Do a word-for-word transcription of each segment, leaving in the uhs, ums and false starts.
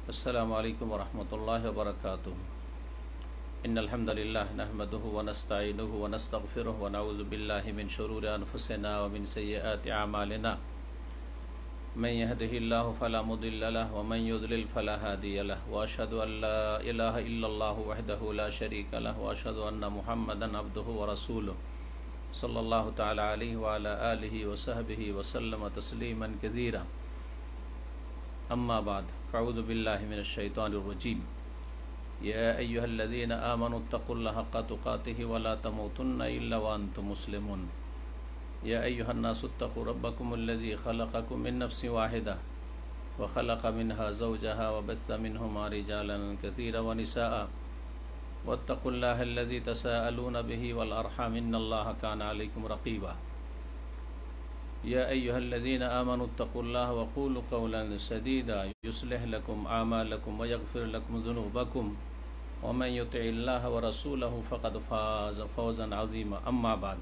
अस्सलामु अलैकुम वरहमतुल्लाहि वबरकातुहू। इन्नल हम्दुलिल्लाह नहमदुहु व नस्तईनुहु व नस्तगफिरुहु व नऊज़ु बिल्लाहि मिन शुरूरि अनफुसिना व मिन सय्यिआति अमालिना। मन यहदिहिल्लाहु फला मुदिल्ल लहु व मन युद्लिल फला हादिय लहु व अशहदु अन ला इलाहा इल्लल्लाहु वहदहु ला शरीका लहु व अशहदु अन्ना मुहम्मदन अब्दुहु व रसूलुहु सल्लल्लाहु तआला अलैहि व अला आलिहि व सहबिहि व सल्लम तस्लीमन कसीरा। अम्मा बाद फ़अऊज़ु बिल्लाहि मिनश शैतानिर रजीम। या अय्युहल्लज़ीना आमनुत्तक़ुल्लाहा हक़्क़ तुक़ातिहि व ला तमूतुन्ना इल्ला व अंतुम मुस्लिमून। या अय्युहन्नासुत्तक़ू रब्बकुमुल्लज़ी ख़लक़कुम मिन नफ़्सिन वाहिदा व ख़लक़ मिनहा ज़ौजहा व बस्स मिनहुमा रिजालन कसीरन व निसाअ वत्तक़ुल्लाहल्लज़ी तसाअलूना बिही वल अर्हाम इन्नल्लाहा काना अलैकुम रक़ीबा। या अय्युहल्लज़ीना आमनुत्तक़ुल्लाहा व क़ूलू क़ौलन सदीदा युस्लिह लकुम आमालकुम व यग़फ़िर लकुम ज़ुनूबकुम व मन युतिइल्लाह व रसूलहु फ़क़द फ़ाज़ फ़ौज़न अज़ीमा। अम्मा बाद।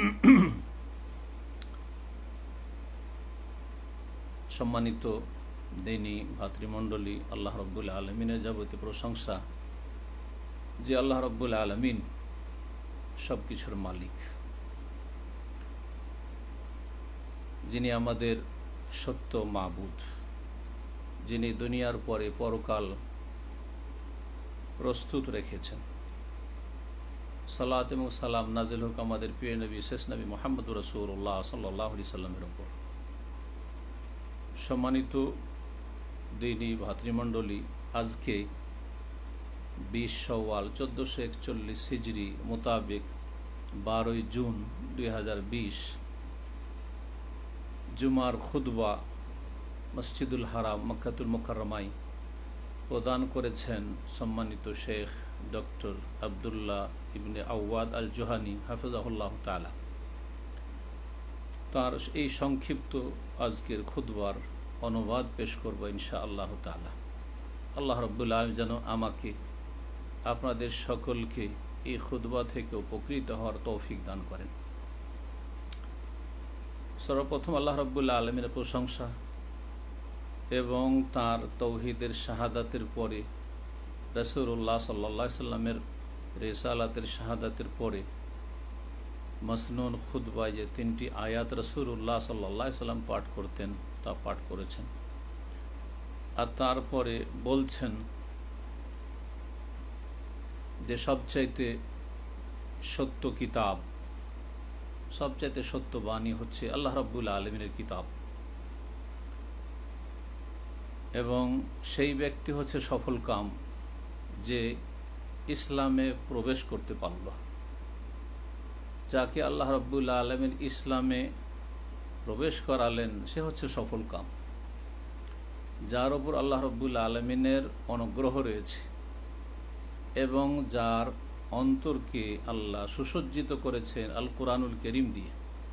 सम्मानित दिनी भातृमंडली, आल्लाह रब्बुल आलमीনের যাবতীয় প্রশংসা, যে আল্লাহ রব্বুল আলমিন সব কিছুর মালিক, যিনি আমাদের সত্য মাবুদ, যিনি দুনিয়ার পরে পরকাল প্রস্তুত রেখেছেন। সালাত এবং সালাম নাজিল হোক আমাদের প্রিয় নবী শেষ নবী মুহাম্মদুর রাসূলুল্লাহ সাল্লাল্লাহু আলাইহি সাল্লামের উপর। সম্মানিত দিনী ভাতৃমণ্ডলী, আজকে বিশ শাওয়াল চোদ্দোশো একচল্লিশ হিজরি মোতাবেক বারোই জুন দুই হাজার বিশ জুমার খুতবা মসজিদুল হারাম মক্কাতুল মুকাররমায় প্রদান করেছেন সম্মানিত Sheikh doctor Abdullah ibn Awad al Juhani হাফিজাহুল্লাহ তাআলা। তার এই সংক্ষিপ্ত আজকের খুতবার অনুবাদ পেশ করব ইনশাআল্লাহ তাআলা। আল্লাহ রাব্বুল আলামিন যেন আমাকে আপনাদের সকলকে এই খুতবা থেকে উপকৃত হওয়ার তৌফিক দান করেন। সর্বপ্রথম আল্লাহ রাব্বুল আলামিনের প্রশংসা এবং তার তৌহিদের শাহাদাতের পরে রাসূলুল্লাহ সাল্লাল্লাহু আলাইহি সাল্লামের রিসালাতের শাহাদাতের পরে মসনুন খুতবায় যে তিনটি আয়াত রাসূলুল্লাহ সাল্লাল্লাহু আলাইহি সাল্লাম পাঠ করতেন তা পাঠ করেছেন। আর তারপরে বলছেন যে সবচাইতে সত্য কিতাব, সবচাইতে সত্য বাণী হচ্ছে আল্লাহ রাব্বুল আলামিনের কিতাব, এবং সেই ব্যক্তি হচ্ছে সফল কাম যে ইসলামে প্রবেশ করতে পারল। যাকে আল্লাহ রাব্বুল আলামিন ইসলামে প্রবেশ করালেন সে হচ্ছে সফল কাম, যার ওপর আল্লাহ রাব্বুল আলামিনের অনুগ্রহ রয়েছে এবং যার অন্তরকে আল্লাহ সুসজ্জিত করেছেন আল কোরআনুল করিম দিয়ে।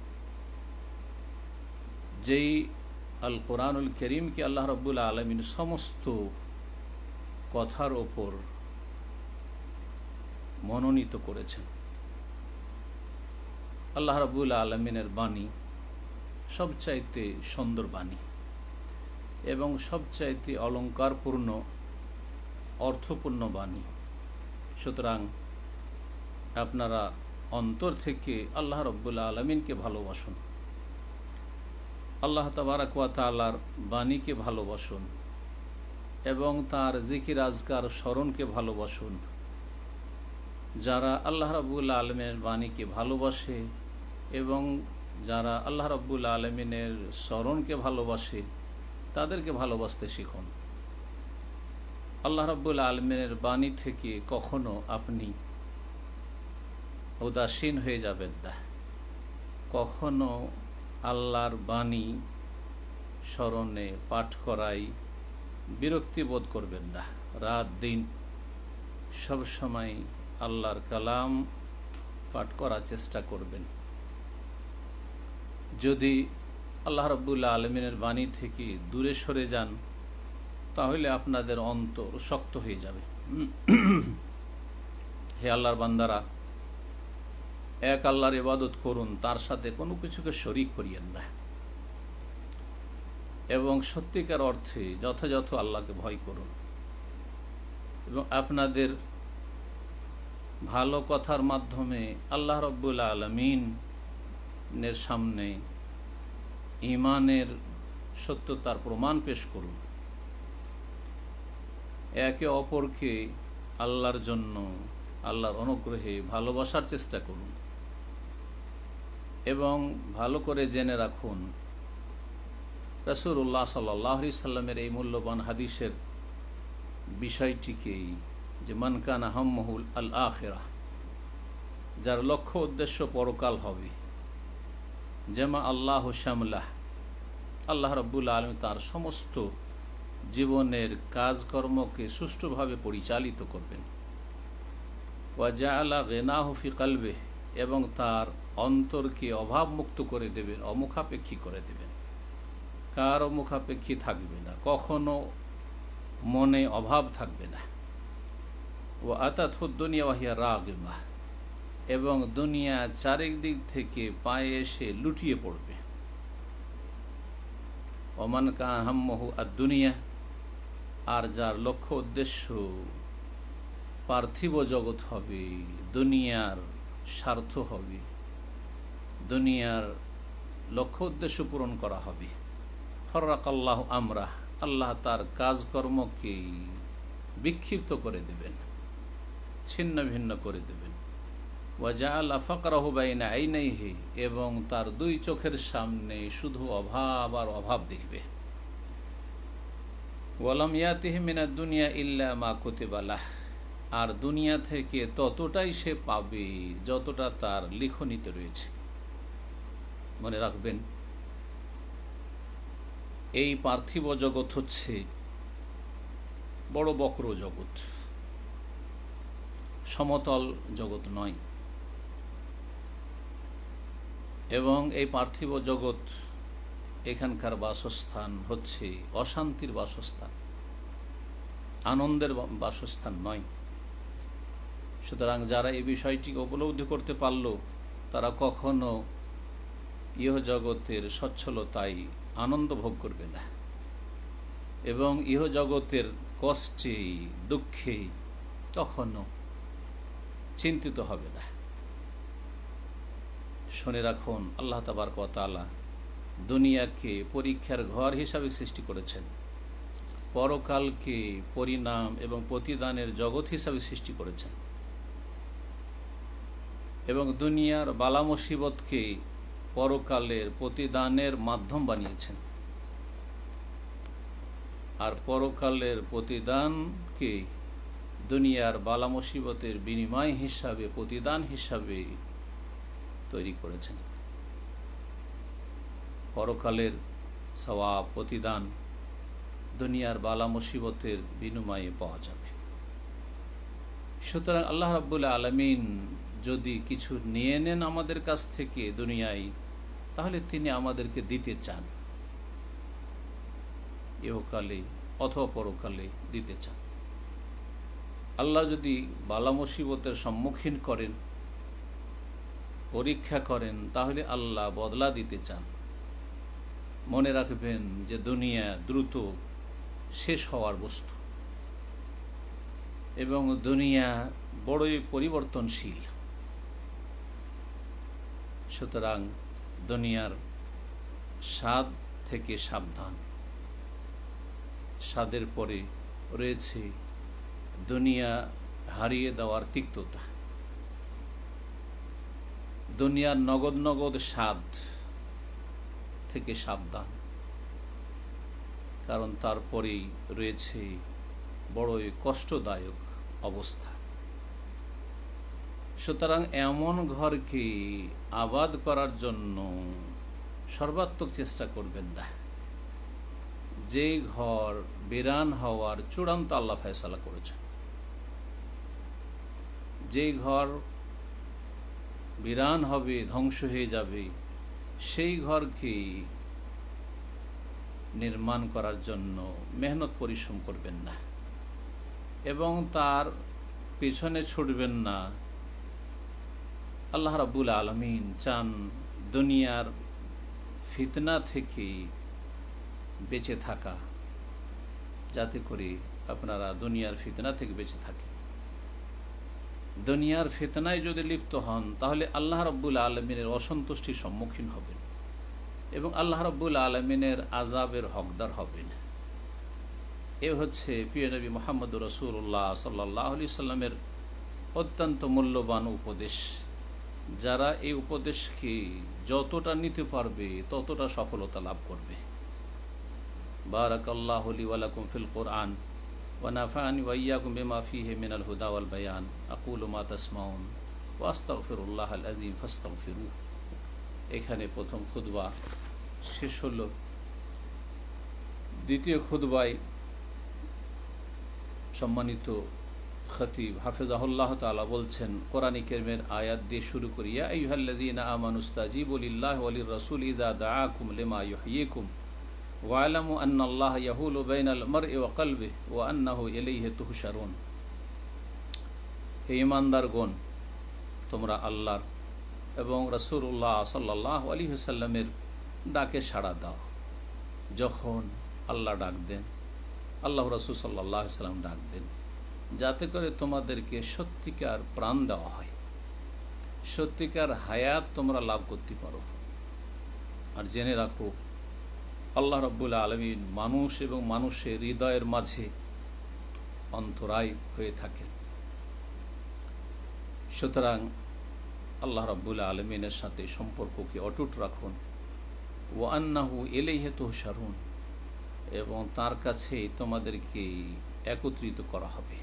যেই আল কোরআনুল করিমকে আল্লাহ রাব্বুল আলামিন সমস্ত কথার ওপর মনোনীত করেছেন। আল্লাহ রাব্বুল আলামিনের বাণী সবচাইতে সুন্দর বাণী এবং সবচাইতে অলঙ্কারপূর্ণ অর্থপূর্ণ বাণী। সুতরাং আপনারা অন্তর থেকে আল্লাহ রাব্বুল আলামিনকে ভালোবাসুন, আল্লাহ তাবারাক ওয়া তাআলার বাণীকে ভালোবাসুন এবং তার জিকির আজকার স্মরণকে ভালোবাসুন। যারা আল্লাহ রাব্বুল আলামিনের বাণীকে ভালোবাসে এবং যারা আল্লাহ রাব্বুল আলামিনের স্মরণকে ভালোবাসে তাদেরকে ভালোবাসতে শিখুন। আল্লাহ রাব্বুল আলামিনের বাণী থেকে কখনো আপনি উদাসীন হয়ে যাবেন না, কখনো আল্লাহর বাণী স্মরণে পাঠ করাই বিরক্তি বোধ করবেন না। রাত দিন সব সময় আল্লাহর কালাম পাঠ করার চেষ্টা করবেন। যদি আল্লাহ রাব্বুল আলামিনের বাণী থেকে দূরে সরে যান তাহলে আপনাদের অন্তর শক্ত হয়ে যাবে। হে আল্লাহর বান্দারা, এক আল্লাহর ইবাদত করুন, তার সাথে কোনো কিছুকে শরীক করিয়েন না। এবং সত্যিকার অর্থে যথাযথ আল্লাহকে ভয় করুন। এবং আপনাদের ভালো কথার মাধ্যমে আল্লাহ রাব্বুল আলামিনের সামনে ঈমানের সত্যতার প্রমাণ পেশ করুন। একে অপরকে আল্লাহর জন্য, আল্লাহর অনুগ্রহে ভালোবাসার চেষ্টা করুন এবং ভালো করে জেনে রাখুন রাসূলুল্লাহ সাল্লাল্লাহু আলাইহি সাল্লামের এই মূল্যবান হাদিসের বিষয়টিকেই, যে মান কানা হাম্মুহুল আল আখিরাহ, যার লক্ষ্য উদ্দেশ্য পরকাল হবে, জামা আল্লাহু শামলাহ, আল্লাহ রাব্বুল আলামিন তার সমস্ত জীবনের কাজকর্মকে সুষ্ঠুভাবে পরিচালিত করবেন। ওয়া জাআলা গিনাহু ফি কলবিহি, এবং তার অন্তরকে অভাবমুক্ত করে দেবেন, অমুখাপেক্ষী করে দেবেন, কারও মুখাপেক্ষী থাকবে না, কখনো মনে অভাব থাকবে না। ও আতাতহু দুনিয়া ওয়া হিয়া রাগিমা, এবং দুনিয়া চারিদিক থেকে পায়ে এসে লুটিয়ে পড়বে। ওমান কানা হাম্মুহু আদ-দুনিয়া, আর যার লক্ষ্য উদ্দেশ্য পার্থিব জগৎ হবে, দুনিয়ার স্বার্থ হবে, দুনিয়ার লক্ষ্য উদ্দেশ্য পূরণ করা হবে, ফাররাকাল্লাহু আমরাহ, আল্লাহ তার কাজকর্মকে বিক্ষিপ্ত করে দেবেন, ছিন্ন ভিন্ন করে দেবেন। ওয়া জাআলা ফাকরাহু বাইনা আইনাইহি, এবং তার দুই চোখের সামনে শুধু অভাব আর অভাব দেখবে। ওয়ালাম ইয়াতিহি মিনাদ দুনিয়া ইল্লা মা কুতিবা লাহ, আর দুনিয়া থেকে ততটাই সে পাবে যতটা তার লিখনিতে রয়েছে। মনে রাখবেন, এই পার্থিব জগৎ হচ্ছে বড় বক্র জগৎ, সমতল জগৎ নয়। এবং এই পার্থিব জগৎ, এখানকার বাসস্থান হচ্ছে অশান্তির বাসস্থান, আনন্দের বাসস্থান নয়। সুতরাং যারা এই বিষয়টিকে উপলব্ধি করতে পারল, তারা কখনো ইহ জগতের সচ্ছলতায় আনন্দ ভোগ করবে না, এবং ইহ জগতের কষ্টে দুঃখে কখনো চিন্তিত হবে না। শুনে রাখুন, আল্লাহ তাবারক ওয়া তাআলা দুনিয়াকে পরীক্ষার ঘর হিসাবে সৃষ্টি করেছেন, পরকালকে পরিণাম এবং প্রতিদানের জগৎ হিসাবে সৃষ্টি করেছেন, এবং দুনিয়ার বালা মুসিবতকে পরকালের প্রতিদানের মাধ্যম বানিয়েছেন, আর পরকালের প্রতিদানকে দুনিয়ার বালা মুসিবতের বিনিময় হিসাবে, প্রতিদান হিসাবে তৈরি করেছেন। পরকালের সওয়াব, প্রতিদান দুনিয়ার বালা মুসিবতের বিনিময়ে পাওয়া যাবে। সুতরাং আল্লাহ রাব্বুল আলামিন যদি কিছু নিয়ে নেন আমাদের কাছ থেকে দুনিয়ায়, তাহলে তিনি আমাদেরকে দিতে চান, ইহকালে অথবা পরকালে দিতে চান। আল্লাহ যদি বালা মুসিবতের সম্মুখীন করেন, পরীক্ষা করেন, তাহলে আল্লাহ বদলা দিতে চান। মনে রাখবেন যে দুনিয়া দ্রুত শেষ হওয়ার বস্তু, এবং দুনিয়া বড়ই পরিবর্তনশীল। সুতরাং দুনিয়ার স্বাদ থেকে সাবধান। স্বাদের পরে রয়েছে দুনিয়া হারিয়ে দেওয়ার তিক্ততা। দুনিয়ার নগদ নগদ স্বাদ থেকে সাবধান, কারণ তারপরেই রয়েছে বড়ই কষ্টদায়ক অবস্থা। সুতরাং এমন ঘরকে আবাদ করার জন্য সর্বাত্মক চেষ্টা করবেন না, যে ঘর বিরান হওয়ার চূড়ান্ত আল্লাহ ফয়সালা করেছেন। যে ঘর বিরান হবে, ধ্বংস হয়ে যাবে, সেই ঘরকে নির্মাণ করার জন্য মেহনত পরিশ্রম করবেন না, এবং তার পিছনে ছুটবেন না। আল্লাহ রাব্বুল আলামিন চান দুনিয়ার ফিতনা থেকে বেঁচে থাকা, যাতে করে আপনারা দুনিয়ার ফিতনা থেকে বেঁচে থাকেন। দুনিয়ার ফিতনায় যদি লিপ্ত হন তাহলে আল্লাহ রাব্বুল আলামিনের অসন্তুষ্টির সম্মুখীন হবেন এবং আল্লাহ রাব্বুল আলামিনের আযাবের হকদার হবেন। এ হচ্ছে প্রিয় নবী মুহাম্মদ রাসূলুল্লাহ সাল্লাল্লাহু আলাইহি সাল্লামের অত্যন্ত মূল্যবান উপদেশ। যারা এই উপদেশকে যতটা নিতে পারবে ততটা সফলতা লাভ করবে। বারাকাল্লাহু লি ওয়া লাকুম ফিল কুরআন ওয়া নাফা'নি ওয়া ইয়্যাকুম বিমা ফীহি মিনাল হুদা ওয়াল বায়ান আকুলু মা তাসমাউন ওয়া আস্তাগফিরুল্লাহাল আযীম ফাস্তাগফিরুহ। এখানে প্রথম খুতবা শেষ হলো। দ্বিতীয় খুতবায় সম্মানিত খতিব হাফেজাহুল্লাহ তাআলা বলছেন, কোরআন কারীমের আয়াত দিয়ে শুরু করি, ইয়া আইয়ুহাল্লাযীনা আমানুস্তাজিবু লিল্লাহি ওয়া লির রাসূল ইযা দাআকুম লিমা ইউহয়িকুম ওয়া আলামু আন্নাল্লাহা ইয়াহুলু বাইনাল মারই ওয়া কলবিহি ওয়া আন্নাহু ইলাইহি তুহশারুন। হে ঈমানদারগণ, তোমরা আল্লাহর এবং রাসূলুল্লাহ সাল্লাল্লাহু আলাইহি ওয়াসাল্লামের ডাকে সাড়া দাও। যখন আল্লাহ ডাক দেন, আল্লাহ রাসূল সাল্লাল্লাহু আলাইহি ওয়াসাল্লাম ডাক দেন, যাতে করে তোমাদেরকে সত্যিকার প্রাণ দেওয়া হয়, সত্যিকার হায়াত তোমরা লাভ করতে পারো। আর জেনে রাখো, আল্লাহ রাব্বুল আলামিন মানুষ এবং মানুষের হৃদয়ের মাঝে অন্তরায় হয়ে থাকেন। সুতরাং আল্লাহ রাব্বুল আলামিনের সাথে সম্পর্ককে অটুট রাখুন। ওয়া আন্নাহু ইলাইহি তুহশারুন, এবং তার কাছে তোমাদেরকে একত্রিত করা হবে।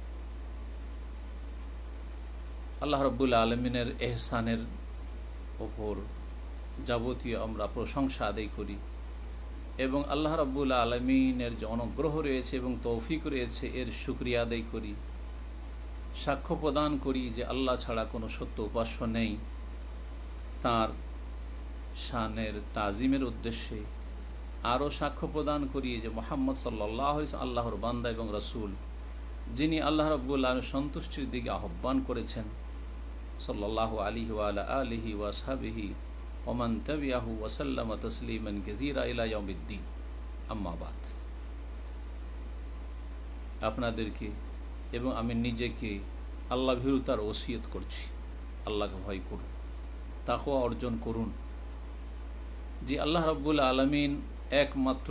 আল্লাহ রাব্বুল আলামিনের এহসানের ওপর যাবতীয় আমরা প্রশংসা আদায় করি এবং আল্লাহ রাব্বুল আলামিনের যে অনুগ্রহ রয়েছে এবং তৌফিক রয়েছে এর শুকরিয়া আদায় করি। সাক্ষ্য প্রদান করি যে আল্লাহ ছাড়া কোনো সত্য উপাস্য নেই। তার শানের তাজিমের উদ্দেশ্যে আরও সাক্ষ্য প্রদান করি যে মুহাম্মদ সাল্লাল্লাহু আলাইহি ওয়াসাল্লাম আল্লাহর বান্দা এবং রাসূল, যিনি আল্লাহ রাব্বুল আলামিনের সন্তুষ্টির দিকে আহ্বান করেছেন। সাল্লাল্লাহু আলাইহি ওয়া আলা আলিহি ওয়া আসহাবিহি ওয়া মান তাবিআহু ওয়া সাল্লামা তাসলিমান কাসীরা ইলা ইয়াউমিদ্দিন। আম্মা বাদ। আপনাদেরকে এবং আমি নিজেকে আল্লাহ ভীরুতার ওসিয়ত করছি। আল্লাহকে ভয় করুন, তাকওয়া অর্জন করুন। যে আল্লাহ রাব্বুল আলামিন একমাত্র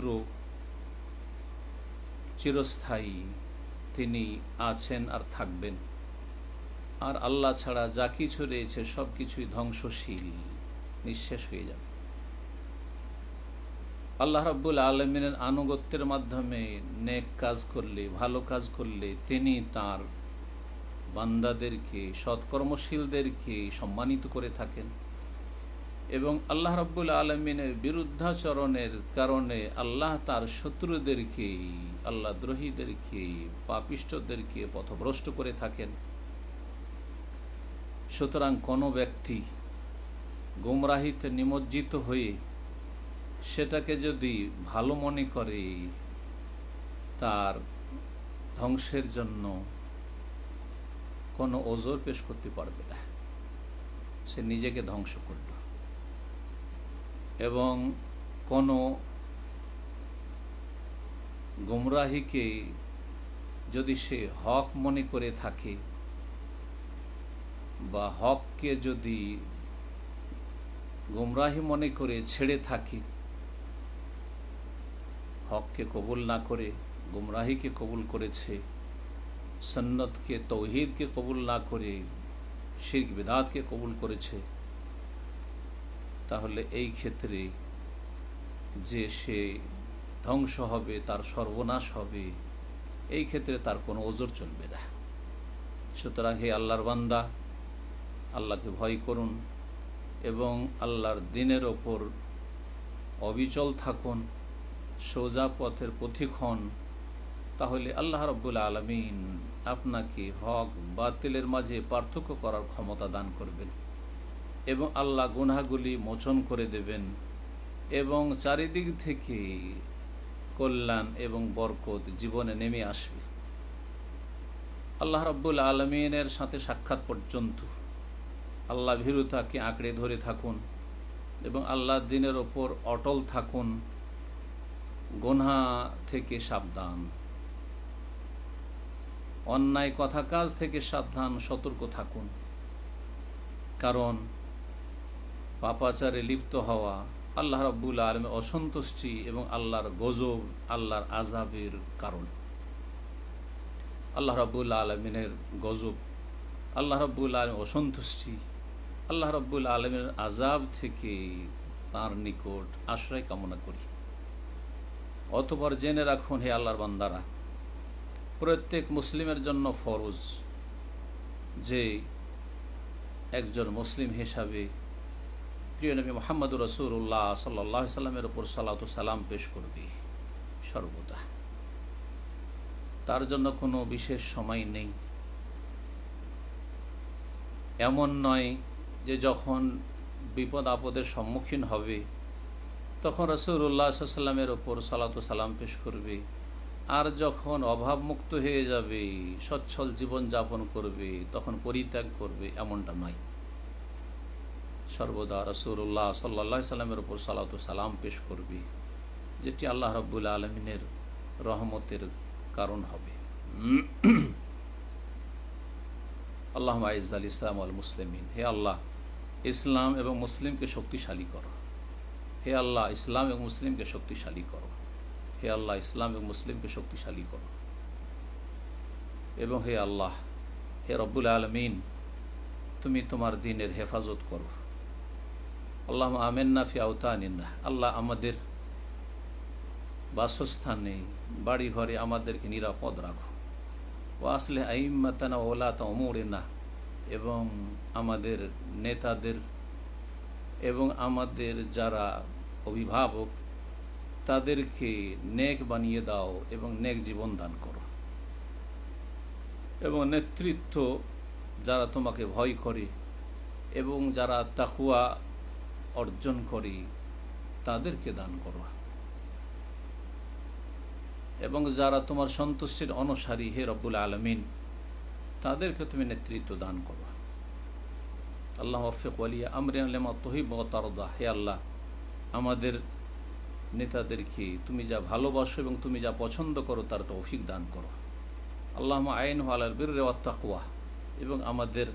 চিরস্থায়ী, তিনি আছেন আর থাকবেন। আর আল্লাহ ছাড়া যা কিছু রয়েছে সব কিছুই ধ্বংসশীল, নিঃশেষ হয়ে যাবে। আল্লাহ রাব্বুল আলামিনের আনুগত্যের মাধ্যমে নেক কাজ করলে, ভালো কাজ করলে তিনি তার বান্দাদেরকে, সৎকর্মশীলদেরকে সম্মানিত করে থাকেন এবং আল্লাহ রাব্বুল আলামিনের বিরুদ্ধাচরণের কারণে আল্লাহ তার শত্রুদেরকে, আল্লাহ দ্রোহীদেরকে, পাপিষ্ঠদেরকে পথভ্রষ্ট করে থাকেন। সুতরাং কোনো ব্যক্তি গুমরাহিতে নিমজ্জিত হয়ে সেটাকে যদি ভালো মনে করে, তার ধ্বংসের জন্য কোনো ওজর পেশ করতে পারবে না। সে নিজেকে ধ্বংস করল। এবং কোনো গুমরাহিকে যদি সে হক মনে করে থাকে বা হককে যদি গুমরাহি মনে করে ছেড়ে থাকে, হককে কবুল না করে গুমরাহিকে কবুল করেছে, সুন্নতকে, তৌহিদকে কবুল না করে শিরক বিদআতকে কবুল করেছে, তাহলে এই ক্ষেত্রে যে সে ধ্বংস হবে, তার সর্বনাশ হবে, এই ক্ষেত্রে তার কোনো ওজর চলবে না। সুতরাং হে আল্লাহর বান্দা, আল্লাহকে ভয় করুন এবং আল্লাহর দ্বীনের ওপর অবিচল থাকুন, সোজা পথের পথিক হন। তাহলে আল্লাহ রাব্বুল আলামিন আপনাকে হক বাতিলের মাঝে পার্থক্য করার ক্ষমতা দান করবেন এবং আল্লাহ গুনাহগুলি মোচন করে দেবেন এবং চারিদিক থেকে কল্যাণ এবং বরকত জীবনে নেমে আসবে। আল্লাহ রাব্বুল আলামিনের সাথে সাক্ষাৎ পর্যন্ত আল্লাহ ভীরুতাকে আঁকড়ে ধরে থাকুন এবং আল্লাহর দ্বীনের ওপর অটল থাকুন, গুনাহ থেকে সাবধান। অন্যায় কথা কাজ থেকে সাবধান সতর্ক থাকুন, কারণ পাপাচারে লিপ্ত হওয়া আল্লাহ রাব্বুল আলামিনের অসন্তুষ্টি এবং আল্লাহর গজব, আল্লাহর আযাবের কারণ। আল্লাহ রাব্বুল আলামিনের গজব, আল্লাহ রাব্বুল আলামিনের অসন্তুষ্টি, আল্লাহ রাব্বুল আলামিনের আযাব থেকে তার নিকট আশ্রয় কামনা করি। অতঃপর জেনে রাখুন হে আল্লাহর বান্দারা, প্রত্যেক মুসলিমের জন্য ফরজ যে একজন মুসলিম হিসাবে প্রিয় নবী মুহাম্মদুর রাসূলুল্লাহ সাল্লাল্লাহু আলাইহি সাল্লামের উপর সালাতু সালাম পেশ করবে সর্বদা। তার জন্য কোনো বিশেষ সময় নেই। এমন নয় যে যখন বিপদ আপদের সম্মুখীন হবে তখন রাসূলুল্লাহ সাল্লাল্লাহু আলাইহি সাল্লামের উপর সালাতু সালাম পেশ করবে, আর যখন অভাবমুক্ত হয়ে যাবে, সচ্ছল জীবন যাপন করবে, তখন পরিত্যাগ করবে, এমনটা নয়। সর্বদা রাসূলুল্লাহ সাল্লাল্লাহু আলাইহি সাল্লামের উপর সালাতু সালাম পেশ করবে, যেটি আল্লাহ রাব্বুল আলামিনের রহমতের কারণ হবে। আল্লাহুম্মা আইজ্জাল ইসলাম ওয়াল মুসলিমিন, হে আল্লাহ ইসলাম এবং মুসলিমকে শক্তিশালী করো। হে আল্লাহ ইসলাম এবং মুসলিমকে শক্তিশালী করো। হে আল্লাহ ইসলাম এবং মুসলিমকে শক্তিশালী করো। এবং হে আল্লাহ, হে রব্বুল আলামিন, তুমি তোমার দ্বীনের হেফাজত করো। আল্লাহুম্মা আমিন্না ফি আওতানিনা, আল্লাহ আমাদের বাসস্থানে, বাড়ি ঘরে আমাদেরকে নিরাপদ রাখো। ওয়া আসলিহ আইম্মাতানা ওয়া উলাতা উমুরিনা, এবং আমাদের নেতাদের এবং আমাদের যারা অভিভাবক তাদেরকে নেক বানিয়ে দাও এবং নেক জীবন দান করো। এবং নেতৃত্ব যারা তোমাকে ভয় করে এবং যারা তাকওয়া অর্জন করে তাদেরকে দান করো। এবং যারা তোমার সন্তুষ্টির অনুসারী হে রব্বুল আলামিন, তাদেরকে তুমি নেতৃত্ব দান করো। আল্লাহ ওয়াফিক ওয়ালিয়া আমরিনা লিমা তুহিব্বু ওয়া তারদা, হে আল্লাহ আমাদের নেতাদেরকে তুমি যা ভালোবাসো এবং তুমি যা পছন্দ করো তার তৌফিক দান করো। আল্লাহুম্মা আইনহু আলাল বিররি ওয়াত তাকওয়া, এবং আমাদের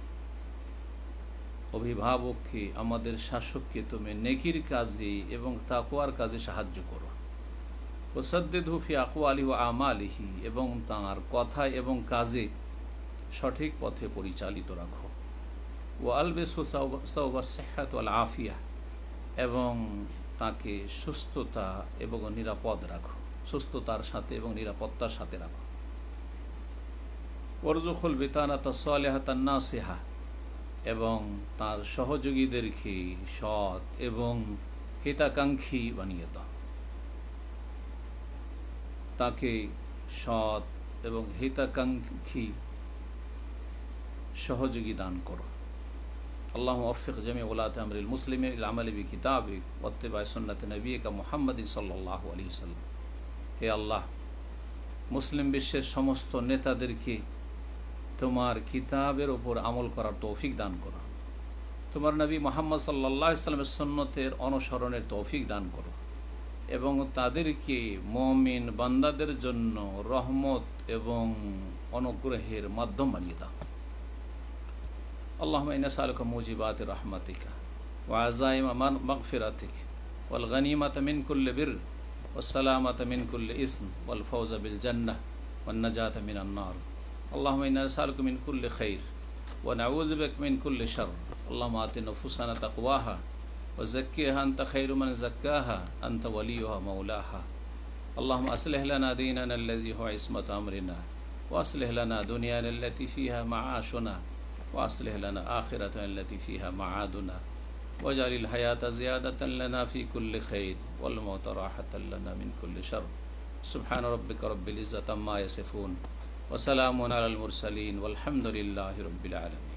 অভিভাবককে, আমাদের শাসককে তুমি নেকির কাজে এবং তাকওয়ার কাজে সাহায্য করো। ওয়াসাদ্দিদহু ফি আকওয়ালিহি ওয়া আমালিহি, এবং তাঁর কথা এবং কাজে সঠিক পথে পরিচালিত রাখো। ওয়া আলবিসহু সাওবাস সিহহাত ওয়াল আফিয়া, এবং তাকে সুস্থতা এবং নিরাপদ রাখো, সুস্থতার সাথে এবং নিরাপত্তার সাথে রাখো। ওয়ারযুকুল বিতানাতা সালিহাতান নাসিহা, এবং তার সহযোগীদেরকে সৎ এবং হিতাকাঙ্ক্ষী বানিয়ে দাও। তাকে সৎ এবং হিতাকাঙ্ক্ষী সহযোগী দান করো। আল্লাহুম্মা ওয়াফিক জামি' উলাতি আমরিল মুসলিমিন ইলা আমালি বিকিতাবিক ওয়া ইত্তিবা'i সুন্নতি নবিয়িকা মুহাম্মাদিন সাল্লাল্লাহু আলাইহি ওয়াসাল্লাম, হে আল্লাহ মুসলিম বিশ্বের সমস্ত নেতাদেরকে তোমার কিতাবের উপর আমল করার তৌফিক দান করো। তোমার নবী মুহাম্মদ সাল্লাল্লাহু আলাইহি ওয়াসাল্লামের সুন্নতের অনুসরণের তৌফিক দান করো, এবং তাদেরকে মুমিন বান্দাদের জন্য রহমত এবং অনুগ্রহের মাধ্যম বানিয়ে দাও। আল্লাহুম্মা ইন্না নাসআলুকা মুজিবাতি রাহমাতিকা ওয়া আযাইমা মাগফিরাতিক ওয়াল গনিমাতা মিন কুল্লি বির ওয়াস সালামাতা মিন কুল্লি ইসম ওয়াল ফাওজা বিল জান্নাহ ওয়ান নাজাতা মিনান নার। আল্লাহুম্মা ইন্না নাসআলুকা মিন কুল্লি খাইর ওয়া নাউযু বিকা মিন কুল্লি শারর। আল্লাহুম্মা আতি নুফুসানা তাকওয়াহা ওয়া যাক্কিহা আনতা খায়রু মান যাক্কাহা আনতা ওয়ালিয়ুহা মাওলাহা। আল্লাহুম্মা আসলিহ লানা দীনানা আল্লাযী হুয়া ইসমাতু আমরিনা ওয়া আসলিহ লানা দুনিয়ানা আল্লাতী ফিহা মাআশুনা وأصلح لنا آخرة التي فيها معادنا واجعل الحياة زيادة لنا في كل خير والموت راحة لنا من كل شر. سبحان ربك رب العزة عما يصفون وسلام على المرسلين والحمد لله رب العالمين.